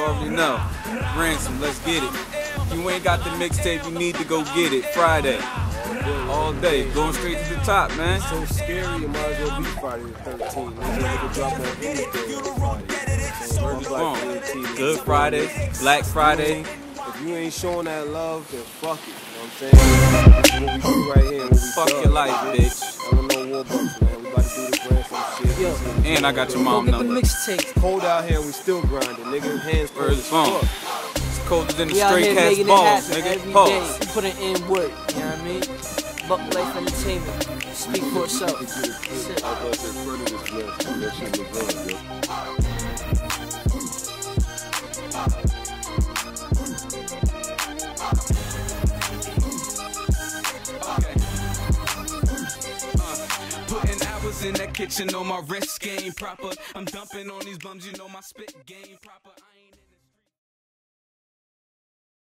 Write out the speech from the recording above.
already know. Ransom, let's get it. If you ain't got the mixtape, you need to go get it. Friday. All day. Going straight to the top, man. So scary, it might as well be Friday the 13th. Nigga could drop on any day on Friday. Good Friday, Black Friday. If you ain't showing that love, then fuck it. You know what I'm saying? This is what we do right here. Fuck your life, bitch. I don't know war bucks, man. We about to do this ransom shit. Yo, and I got your mom number. Mixtape. It's cold out here and we still grinding, nigga. Hands cold as fuck. It's colder than the We out straight here cast making balls, it happen nigga. every Pause. day. We putting in work, you know what I mean? Buck Life Entertainment. Speak for itself. That's it. Putting hours in that kitchen on my wrist game proper. I'm dumping on these bums, you know my spit game proper.